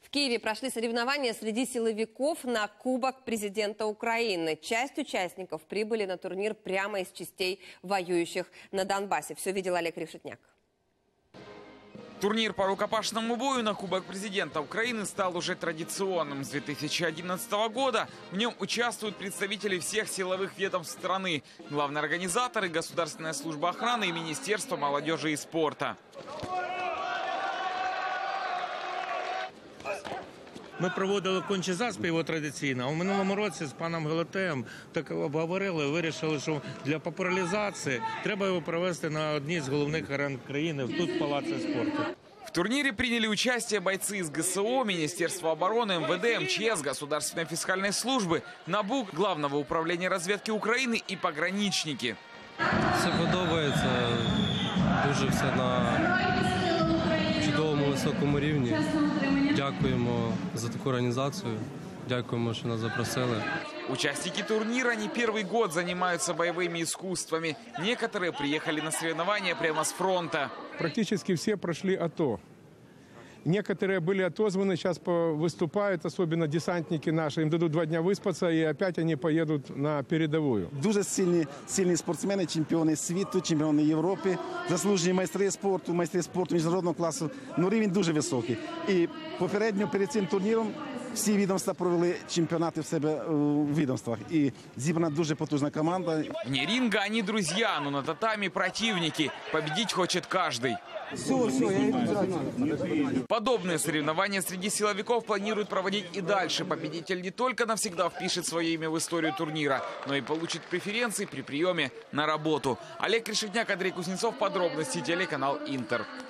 В Киеве прошли соревнования среди силовиков на Кубок президента Украины. Часть участников прибыли на турнир прямо из частей, воюющих на Донбассе. Все видел Олег Решетняк. Турнир по рукопашному бою на Кубок президента Украины стал уже традиционным с 2011 года. В нем участвуют представители всех силовых ведомств страны, главные организаторы, Государственная служба охраны и Министерство молодежи и спорта. Ми проводили кончий заспів традиційно, а у минулому році з паном Галатеєм так обговорили, вирішили, що для популяризації треба його провести на одній з головних арен країни, тут в Палаці спорту. В турнире приняли участие бойцы из ГСО, Министерства обороны, МВД, МЧС, Государственной фискальной службы, НАБУ, Главного управления разведки Украины и пограничники. Все подобається, дуже все на чудовому високому рівні. Дякуємо за таку організацію, дякуємо, що нас запросили. Участники турнира не первый год занимаются боевыми искусствами. Некоторые приехали на соревнования прямо с фронта. Практически все прошли АТО. Некоторые были отозваны, сейчас выступают, особенно десантники наши. Им дадут 2 дня выспаться, и опять они поедут на передовую. Дуже сильні спортсмени, чемпіони світу, чемпіони Європи, заслужені майстри спорту міжнародного класу. Ну, рівень дуже високий. І попередньо перед цим турніром всі відомства провели чемпіонати в себе у відомствах. І зібрана дуже потужна команда. Вне ринга они друзья, но на татами противники. Победить хочет каждый. Подобные соревнования среди силовиков планируют проводить и дальше. Победитель не только навсегда впишет свое имя в историю турнира, но и получит преференции при приеме на работу. Олег Решетняк, Андрей Кузнецов. Подробности телеканал Интер.